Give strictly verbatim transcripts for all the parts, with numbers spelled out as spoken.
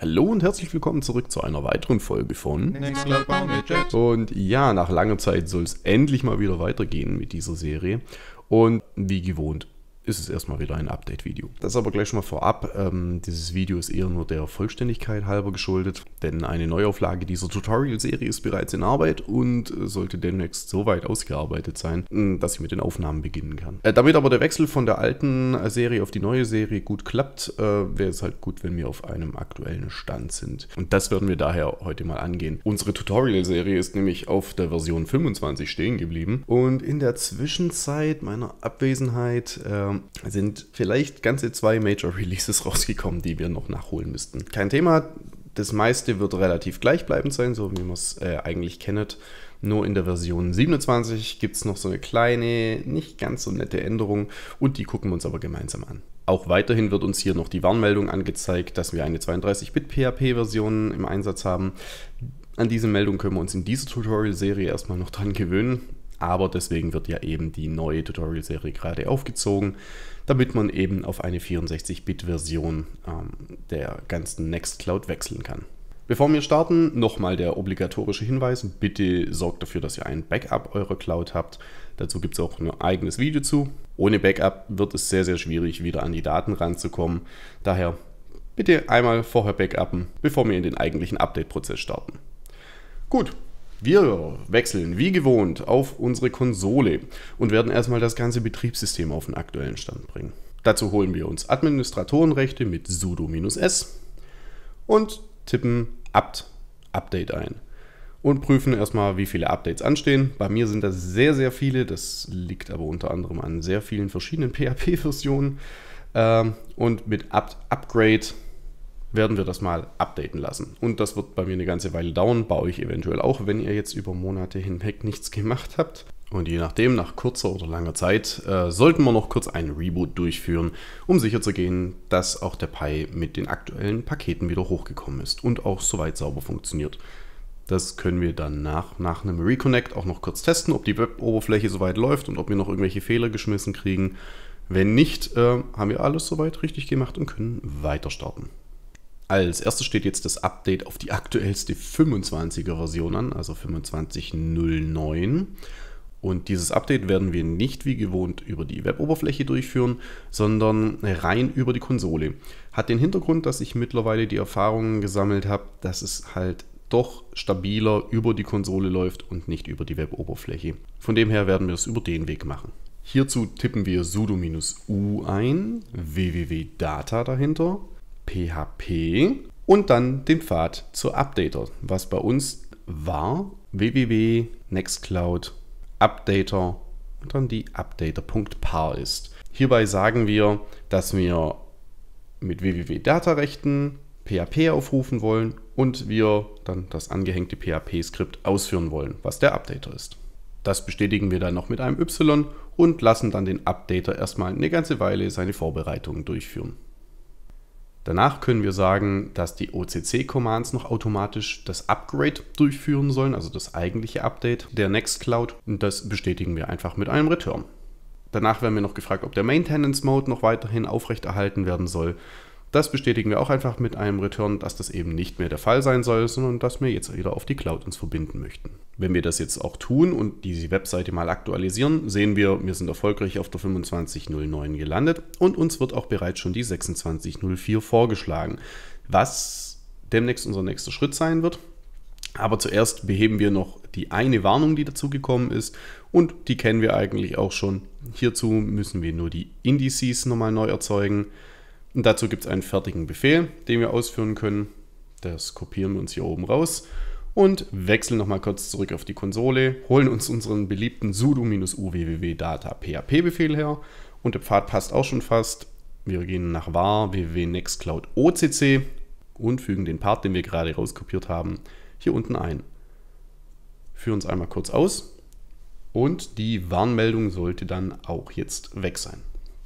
Hallo und herzlich willkommen zurück zu einer weiteren Folge von Nextcloud Widget. Und ja, nach langer Zeit soll es endlich mal wieder weitergehen mit dieser Serie. Und wie gewohnt ist es erstmal wieder ein Update-Video. Das aber gleich schon mal vorab. Ähm, dieses Video ist eher nur der Vollständigkeit halber geschuldet, denn eine Neuauflage dieser Tutorial-Serie ist bereits in Arbeit und sollte demnächst so weit ausgearbeitet sein, dass ich mit den Aufnahmen beginnen kann. Äh, damit aber der Wechsel von der alten Serie auf die neue Serie gut klappt, äh, wäre es halt gut, wenn wir auf einem aktuellen Stand sind. Und das werden wir daher heute mal angehen. Unsere Tutorial-Serie ist nämlich auf der Version fünfundzwanzig stehen geblieben und in der Zwischenzeit meiner Abwesenheit äh, sind vielleicht ganze zwei Major Releases rausgekommen, die wir noch nachholen müssten. Kein Thema, das meiste wird relativ gleichbleibend sein, so wie man es äh, eigentlich kennt. Nur in der Version siebenundzwanzig gibt es noch so eine kleine, nicht ganz so nette Änderung und die gucken wir uns aber gemeinsam an. Auch weiterhin wird uns hier noch die Warnmeldung angezeigt, dass wir eine zweiunddreißig Bit P H P-Version im Einsatz haben. An diese Meldung können wir uns in dieser Tutorial-Serie erstmal noch dran gewöhnen. Aber deswegen wird ja eben die neue Tutorial-Serie gerade aufgezogen, damit man eben auf eine vierundsechzig Bit Version ähm, der ganzen Nextcloud wechseln kann. Bevor wir starten, nochmal der obligatorische Hinweis. Bitte sorgt dafür, dass ihr ein Backup eurer Cloud habt. Dazu gibt es auch ein eigenes Video zu. Ohne Backup wird es sehr, sehr schwierig, wieder an die Daten ranzukommen. Daher bitte einmal vorher backuppen, bevor wir in den eigentlichen Update-Prozess starten. Gut. Wir wechseln wie gewohnt auf unsere Konsole und werden erstmal das ganze Betriebssystem auf den aktuellen Stand bringen. Dazu holen wir uns Administratorenrechte mit sudo-s und tippen apt update ein und prüfen erstmal, wie viele Updates anstehen. Bei mir sind das sehr, sehr viele, das liegt aber unter anderem an sehr vielen verschiedenen P H P-Versionen und mit apt upgrade werden wir das mal updaten lassen. Und das wird bei mir eine ganze Weile dauern, bei euch eventuell auch, wenn ihr jetzt über Monate hinweg nichts gemacht habt. Und je nachdem, nach kurzer oder langer Zeit, äh, sollten wir noch kurz einen Reboot durchführen, um sicherzugehen, dass auch der Pi mit den aktuellen Paketen wieder hochgekommen ist und auch soweit sauber funktioniert. Das können wir dann nach, nach einem Reconnect auch noch kurz testen, ob die Web-Oberfläche soweit läuft und ob wir noch irgendwelche Fehler geschmissen kriegen. Wenn nicht, äh, haben wir alles soweit richtig gemacht und können weiter starten. Als erstes steht jetzt das Update auf die aktuellste fünfundzwanziger Version an, also fünfundzwanzig Punkt null neun. Und dieses Update werden wir nicht wie gewohnt über die Web-Oberfläche durchführen, sondern rein über die Konsole. Hat den Hintergrund, dass ich mittlerweile die Erfahrungen gesammelt habe, dass es halt doch stabiler über die Konsole läuft und nicht über die Web-Oberfläche. Von dem her werden wir es über den Weg machen. Hierzu tippen wir sudo-u ein, www.data dahinter, P H P und dann den Pfad zur Updater, was bei uns war www nextcloud updater und dann die updater.par ist. Hierbei sagen wir, dass wir mit www-Data-Rechten P H P aufrufen wollen und wir dann das angehängte P H P-Skript ausführen wollen, was der Updater ist. Das bestätigen wir dann noch mit einem Y und lassen dann den Updater erstmal eine ganze Weile seine Vorbereitungen durchführen. Danach können wir sagen, dass die O C C-Commands noch automatisch das Upgrade durchführen sollen, also das eigentliche Update der Nextcloud. Und das bestätigen wir einfach mit einem Return. Danach werden wir noch gefragt, ob der Maintenance-Mode noch weiterhin aufrechterhalten werden soll. Das bestätigen wir auch einfach mit einem Return, dass das eben nicht mehr der Fall sein soll, sondern dass wir jetzt wieder auf die Cloud uns verbinden möchten. Wenn wir das jetzt auch tun und diese Webseite mal aktualisieren, sehen wir, wir sind erfolgreich auf der fünfundzwanzig Punkt null neun gelandet und uns wird auch bereits schon die sechsundzwanzig Punkt null vier vorgeschlagen, was demnächst unser nächster Schritt sein wird. Aber zuerst beheben wir noch die eine Warnung, die dazu gekommen ist und die kennen wir eigentlich auch schon. Hierzu müssen wir nur die Indices nochmal neu erzeugen. Und dazu gibt es einen fertigen Befehl, den wir ausführen können. Das kopieren wir uns hier oben raus und wechseln nochmal kurz zurück auf die Konsole, holen uns unseren beliebten sudo-u www-data-php-Befehl her und der Pfad passt auch schon fast. Wir gehen nach var www-nextcloud O C C und fügen den Part, den wir gerade rauskopiert haben, hier unten ein. Führen uns einmal kurz aus und die Warnmeldung sollte dann auch jetzt weg sein.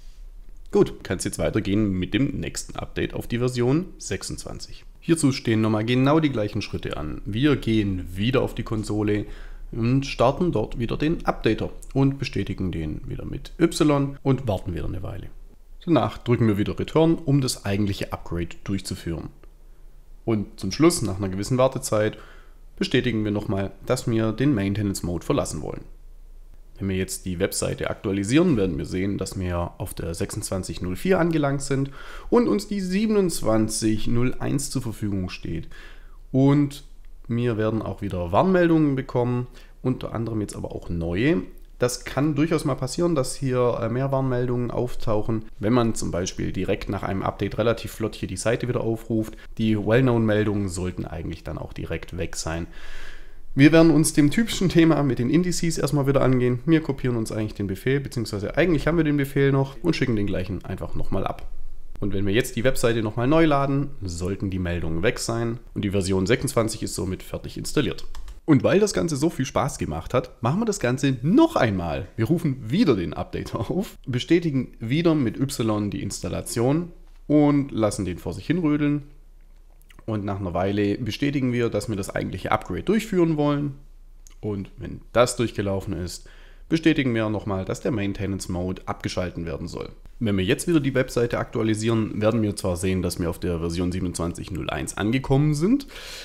Gut, kann es jetzt weitergehen mit dem nächsten Update auf die Version sechsundzwanzig. Hierzu stehen nochmal genau die gleichen Schritte an. Wir gehen wieder auf die Konsole und starten dort wieder den Updater und bestätigen den wieder mit Y und warten wieder eine Weile. Danach drücken wir wieder Return, um das eigentliche Upgrade durchzuführen. Und zum Schluss, nach einer gewissen Wartezeit, bestätigen wir nochmal, dass wir den Maintenance Mode verlassen wollen. Wenn wir jetzt die Webseite aktualisieren, werden wir sehen, dass wir auf der sechsundzwanzig null vier angelangt sind und uns die siebenundzwanzig null eins zur Verfügung steht. Und wir werden auch wieder Warnmeldungen bekommen, unter anderem jetzt aber auch neue. Das kann durchaus mal passieren, dass hier mehr Warnmeldungen auftauchen, wenn man zum Beispiel direkt nach einem Update relativ flott hier die Seite wieder aufruft. Die Well-Known-Meldungen sollten eigentlich dann auch direkt weg sein. Wir werden uns dem typischen Thema mit den Indices erstmal wieder angehen. Wir kopieren uns eigentlich den Befehl, beziehungsweise eigentlich haben wir den Befehl noch und schicken den gleichen einfach nochmal ab. Und wenn wir jetzt die Webseite nochmal neu laden, sollten die Meldungen weg sein und die Version sechsundzwanzig ist somit fertig installiert. Und weil das Ganze so viel Spaß gemacht hat, machen wir das Ganze noch einmal. Wir rufen wieder den Updater auf, bestätigen wieder mit Y die Installation und lassen den vor sich hinrödeln. Und nach einer Weile bestätigen wir, dass wir das eigentliche Upgrade durchführen wollen. Und wenn das durchgelaufen ist, bestätigen wir nochmal, dass der Maintenance Mode abgeschalten werden soll. Wenn wir jetzt wieder die Webseite aktualisieren, werden wir zwar sehen, dass wir auf der Version siebenundzwanzig null eins angekommen sind.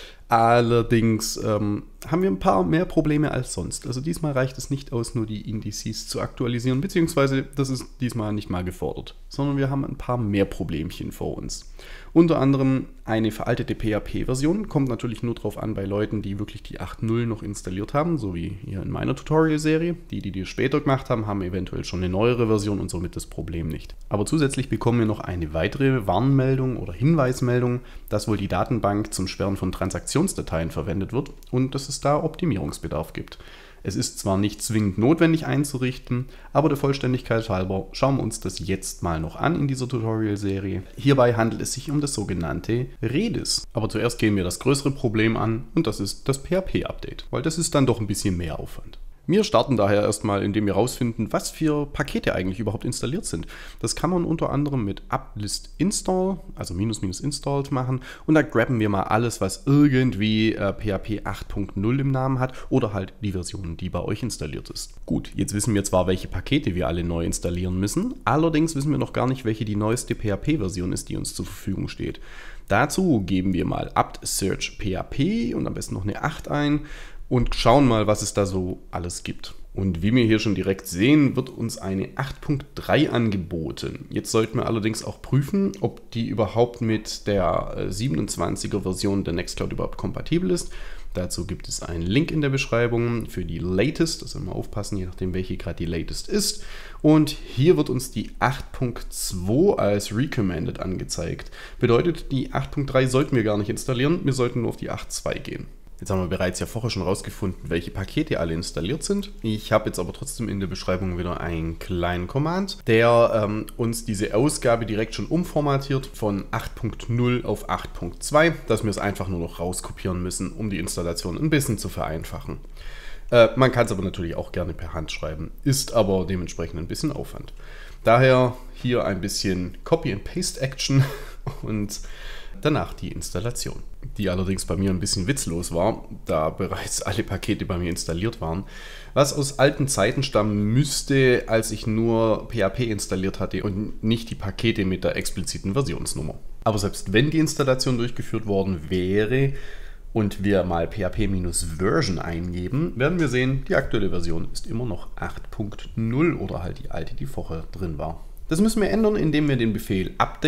Allerdings ähm, haben wir ein paar mehr Probleme als sonst. Also diesmal reicht es nicht aus, nur die Indices zu aktualisieren, beziehungsweise das ist diesmal nicht mal gefordert, sondern wir haben ein paar mehr Problemchen vor uns. Unter anderem eine veraltete P H P-Version, kommt natürlich nur drauf an bei Leuten, die wirklich die acht Punkt null noch installiert haben, so wie hier in meiner Tutorial-Serie. Die, die die später gemacht haben, haben eventuell schon eine neuere Version und somit das Problem nicht. Aber zusätzlich bekommen wir noch eine weitere Warnmeldung oder Hinweismeldung, dass wohl die Datenbank zum Sperren von Transaktionsdateien verwendet wird und dass es da Optimierungsbedarf gibt. Es ist zwar nicht zwingend notwendig einzurichten, aber der Vollständigkeit halber schauen wir uns das jetzt mal noch an in dieser Tutorial-Serie. Hierbei handelt es sich um das sogenannte Redis. Aber zuerst gehen wir das größere Problem an und das ist das P H P-Update, weil das ist dann doch ein bisschen mehr Aufwand. Wir starten daher erstmal, indem wir herausfinden, was für Pakete eigentlich überhaupt installiert sind. Das kann man unter anderem mit uplist install, also minus minus installed machen und da grabben wir mal alles, was irgendwie äh, P H P acht Punkt null im Namen hat oder halt die Version, die bei euch installiert ist. Gut, jetzt wissen wir zwar, welche Pakete wir alle neu installieren müssen, allerdings wissen wir noch gar nicht, welche die neueste P H P-Version ist, die uns zur Verfügung steht. Dazu geben wir mal apt search P H P und am besten noch eine acht ein. Und schauen mal, was es da so alles gibt. Und wie wir hier schon direkt sehen, wird uns eine acht Punkt drei angeboten. Jetzt sollten wir allerdings auch prüfen, ob die überhaupt mit der siebenundzwanziger Version der Nextcloud überhaupt kompatibel ist. Dazu gibt es einen Link in der Beschreibung für die Latest. Da soll man aufpassen, je nachdem welche gerade die Latest ist. Und hier wird uns die acht Punkt zwei als Recommended angezeigt. Bedeutet, die acht Punkt drei sollten wir gar nicht installieren, wir sollten nur auf die acht Punkt zwei gehen. Jetzt haben wir bereits ja vorher schon rausgefunden, welche Pakete alle installiert sind. Ich habe jetzt aber trotzdem in der Beschreibung wieder einen kleinen Command, der ähm, uns diese Ausgabe direkt schon umformatiert von acht Punkt null auf acht Punkt zwei, dass wir es einfach nur noch rauskopieren müssen, um die Installation ein bisschen zu vereinfachen. Äh, man kann es aber natürlich auch gerne per Hand schreiben, ist aber dementsprechend ein bisschen Aufwand. Daher hier ein bisschen Copy-and-Paste-Action und danach die Installation, die allerdings bei mir ein bisschen witzlos war, da bereits alle Pakete bei mir installiert waren, was aus alten Zeiten stammen müsste, als ich nur P H P installiert hatte und nicht die Pakete mit der expliziten Versionsnummer. Aber selbst wenn die Installation durchgeführt worden wäre und wir mal P H P-Version eingeben, werden wir sehen, die aktuelle Version ist immer noch acht Punkt null oder halt die alte, die vorher drin war. Das müssen wir ändern, indem wir den Befehl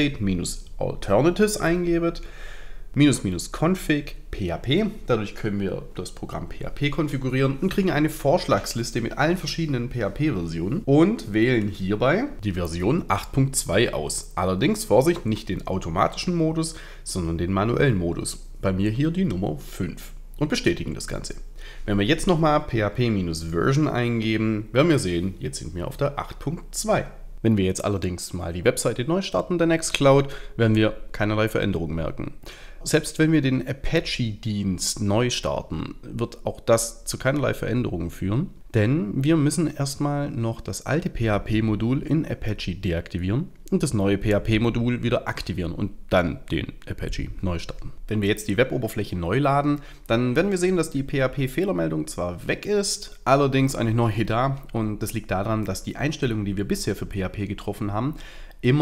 update-alternatives eingeben, minus minus config php. Dadurch können wir das Programm P H P konfigurieren und kriegen eine Vorschlagsliste mit allen verschiedenen P H P-Versionen und wählen hierbei die Version acht Punkt zwei aus. Allerdings, Vorsicht, nicht den automatischen Modus, sondern den manuellen Modus. Bei mir hier die Nummer fünf und bestätigen das Ganze. Wenn wir jetzt nochmal P H P-Version eingeben, werden wir sehen, jetzt sind wir auf der acht Punkt zwei. Wenn wir jetzt allerdings mal die Webseite neu starten, der Nextcloud, werden wir keinerlei Veränderungen merken. Selbst wenn wir den Apache-Dienst neu starten, wird auch das zu keinerlei Veränderungen führen, denn wir müssen erstmal noch das alte P H P-Modul in Apache deaktivieren und das neue P H P-Modul wieder aktivieren und dann den Apache neu starten. Wenn wir jetzt die Weboberfläche neu laden, dann werden wir sehen, dass die P H P-Fehlermeldung zwar weg ist, allerdings eine neue da, und das liegt daran, dass die Einstellungen, die wir bisher für P H P getroffen haben, immer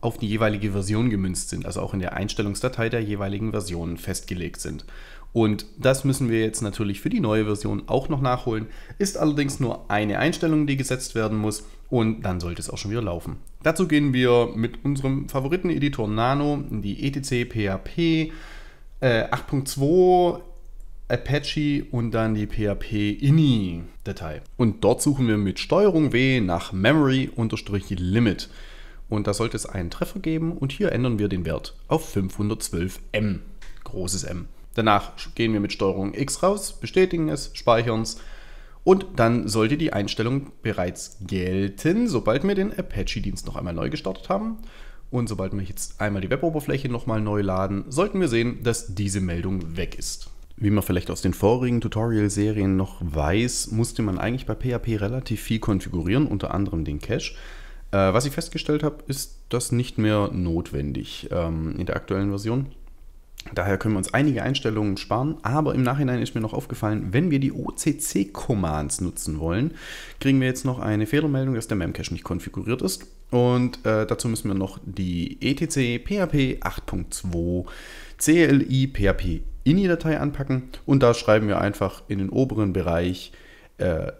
auf die jeweilige Version gemünzt sind, also auch in der Einstellungsdatei der jeweiligen Version festgelegt sind. Und das müssen wir jetzt natürlich für die neue Version auch noch nachholen. Ist allerdings nur eine Einstellung, die gesetzt werden muss und dann sollte es auch schon wieder laufen. Dazu gehen wir mit unserem Favoriteneditor Nano in die etc P H P äh, acht Punkt zwei Apache und dann die P H P-Ini-Datei. Und dort suchen wir mit Steuerung W nach Memory-Limit. Und da sollte es einen Treffer geben und hier ändern wir den Wert auf fünfhundertzwölf M, großes M. Danach gehen wir mit Steuerung X raus, bestätigen es, speichern es und dann sollte die Einstellung bereits gelten, sobald wir den Apache-Dienst noch einmal neu gestartet haben. Und sobald wir jetzt einmal die Weboberfläche nochmal neu laden, sollten wir sehen, dass diese Meldung weg ist. Wie man vielleicht aus den vorigen Tutorial-Serien noch weiß, musste man eigentlich bei P H P relativ viel konfigurieren, unter anderem den Cache. Äh, was ich festgestellt habe, ist das nicht mehr notwendig ähm, in der aktuellen Version. Daher können wir uns einige Einstellungen sparen, aber im Nachhinein ist mir noch aufgefallen, wenn wir die O C C-Commands nutzen wollen, kriegen wir jetzt noch eine Fehlermeldung, dass der Memcache nicht konfiguriert ist. Und äh, dazu müssen wir noch die etc P H P acht Punkt zwei C L I P H P Ini-Datei anpacken und da schreiben wir einfach in den oberen Bereich äh,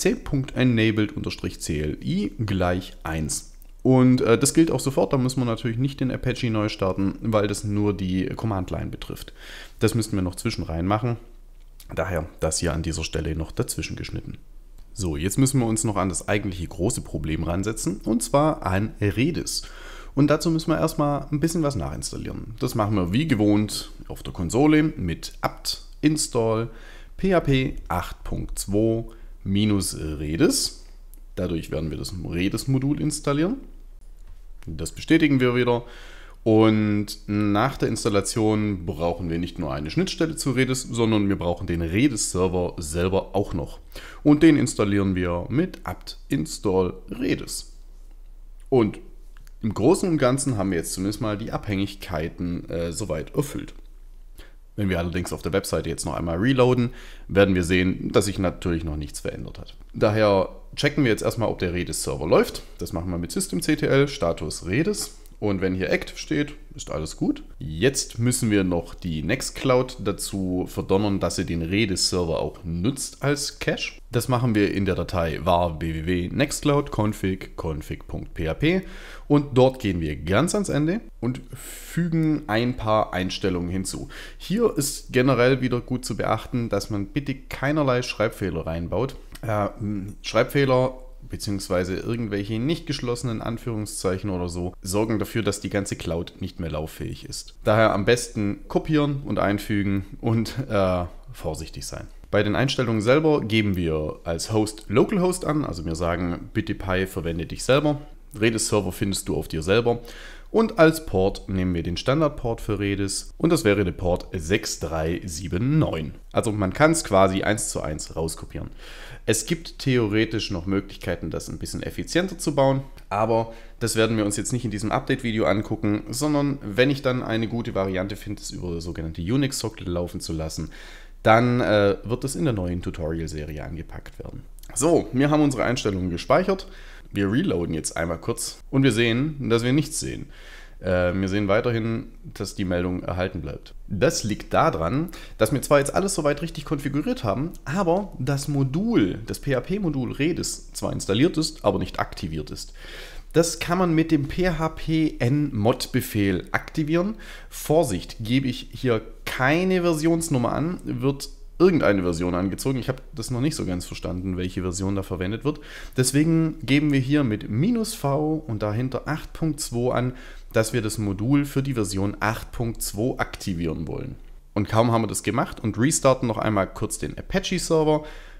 apc.enabled-C L I gleich eins. Und äh, das gilt auch sofort, da müssen wir natürlich nicht den Apache neu starten, weil das nur die Command-Line betrifft. Das müssten wir noch zwischenrein machen, daher das hier an dieser Stelle noch dazwischen geschnitten. So, jetzt müssen wir uns noch an das eigentliche große Problem ransetzen, und zwar an Redis. Und dazu müssen wir erstmal ein bisschen was nachinstallieren. Das machen wir wie gewohnt auf der Konsole mit apt install P H P acht Punkt zwei minus Redis. Dadurch werden wir das Redis-Modul installieren. Das bestätigen wir wieder. Und nach der Installation brauchen wir nicht nur eine Schnittstelle zu Redis, sondern wir brauchen den Redis-Server selber auch noch. Und den installieren wir mit apt install Redis. Und im Großen und Ganzen haben wir jetzt zumindest mal die Abhängigkeiten äh, soweit erfüllt. Wenn wir allerdings auf der Webseite jetzt noch einmal reloaden, werden wir sehen, dass sich natürlich noch nichts verändert hat. Daher checken wir jetzt erstmal, ob der Redis-Server läuft. Das machen wir mit systemctl Status Redis. Und wenn hier active steht, ist alles gut. Jetzt müssen wir noch die Nextcloud dazu verdonnern, dass sie den Redis-Server auch nutzt als Cache. Das machen wir in der Datei var www nextcloud config config.php und dort gehen wir ganz ans Ende und fügen ein paar Einstellungen hinzu. Hier ist generell wieder gut zu beachten, dass man bitte keinerlei Schreibfehler reinbaut. Äh, Schreibfehler beziehungsweise irgendwelche nicht geschlossenen Anführungszeichen oder so, sorgen dafür, dass die ganze Cloud nicht mehr lauffähig ist. Daher am besten kopieren und einfügen und äh, vorsichtig sein. Bei den Einstellungen selber geben wir als Host Localhost an, also wir sagen, bitte Pi verwende dich selber. Redis-Server findest du auf dir selber. Und als Port nehmen wir den Standardport für Redis und das wäre der Port sechs drei sieben neun. Also man kann es quasi eins zu eins rauskopieren. Es gibt theoretisch noch Möglichkeiten, das ein bisschen effizienter zu bauen, aber das werden wir uns jetzt nicht in diesem Update-Video angucken, sondern wenn ich dann eine gute Variante finde, es über sogenannte Unix-Socket laufen zu lassen, dann äh, wird es in der neuen Tutorial-Serie angepackt werden. So, wir haben unsere Einstellungen gespeichert. Wir reloaden jetzt einmal kurz und wir sehen, dass wir nichts sehen. Äh, wir sehen weiterhin, dass die Meldung erhalten bleibt. Das liegt daran, dass wir zwar jetzt alles soweit richtig konfiguriert haben, aber das Modul, das P H P-Modul Redis zwar installiert ist, aber nicht aktiviert ist. Das kann man mit dem P H P-Nmod-Befehl aktivieren. Vorsicht, gebe ich hier keine Versionsnummer an, wird irgendeine Version angezogen. Ich habe das noch nicht so ganz verstanden, welche Version da verwendet wird. Deswegen geben wir hier mit minus V und dahinter acht Punkt zwei an, dass wir das Modul für die Version acht Punkt zwei aktivieren wollen. Und kaum haben wir das gemacht und restarten noch einmal kurz den Apache-Server,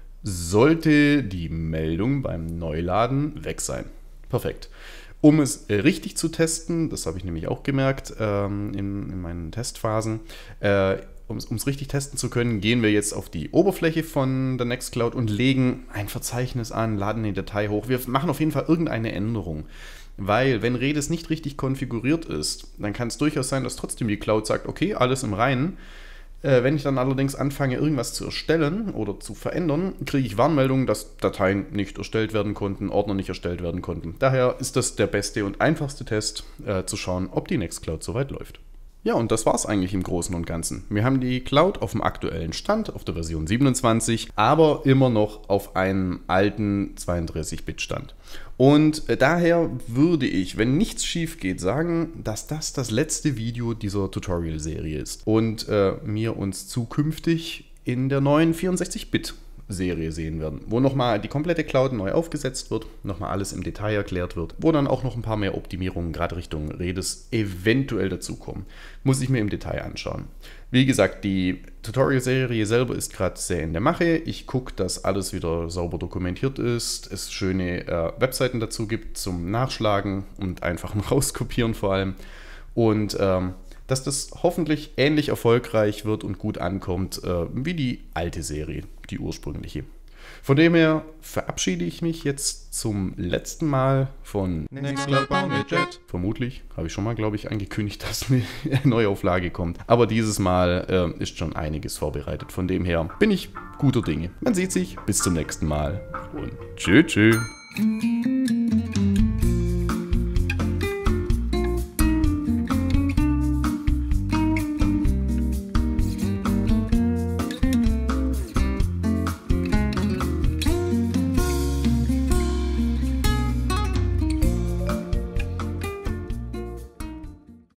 sollte die Meldung beim Neuladen weg sein. Perfekt. Um es richtig zu testen, das habe ich nämlich auch gemerkt ähm, in, in meinen Testphasen, äh, Um es richtig testen zu können, gehen wir jetzt auf die Oberfläche von der Nextcloud und legen ein Verzeichnis an, laden die Datei hoch. Wir machen auf jeden Fall irgendeine Änderung, weil wenn Redis nicht richtig konfiguriert ist, dann kann es durchaus sein, dass trotzdem die Cloud sagt, okay, alles im Reinen, Äh, wenn ich dann allerdings anfange, irgendwas zu erstellen oder zu verändern, kriege ich Warnmeldungen, dass Dateien nicht erstellt werden konnten, Ordner nicht erstellt werden konnten. Daher ist das der beste und einfachste Test, äh, zu schauen, ob die Nextcloud soweit läuft. Ja, und das war es eigentlich im Großen und Ganzen. Wir haben die Cloud auf dem aktuellen Stand, auf der Version siebenundzwanzig, aber immer noch auf einem alten zweiunddreißig Bit Stand. Und äh, daher würde ich, wenn nichts schief geht, sagen, dass das das letzte Video dieser Tutorial-Serie ist und äh, wir uns zukünftig in der neuen vierundsechzig Bit Serie sehen werden, wo nochmal die komplette Cloud neu aufgesetzt wird, nochmal alles im Detail erklärt wird, wo dann auch noch ein paar mehr Optimierungen gerade Richtung Redis eventuell dazukommen. Muss ich mir im Detail anschauen. Wie gesagt, die Tutorial-Serie selber ist gerade sehr in der Mache. Ich gucke, dass alles wieder sauber dokumentiert ist, es schöne äh, Webseiten dazu gibt zum Nachschlagen und einfach noch rauskopieren vor allem. Und ähm, dass das hoffentlich ähnlich erfolgreich wird und gut ankommt äh, wie die alte Serie, die ursprüngliche. Von dem her verabschiede ich mich jetzt zum letzten Mal von Nextcloud Boundedjet. Vermutlich, habe ich schon mal, glaube ich, angekündigt, dass eine Neuauflage kommt. Aber dieses Mal äh, ist schon einiges vorbereitet. Von dem her bin ich guter Dinge. Man sieht sich, bis zum nächsten Mal und tschö tschö.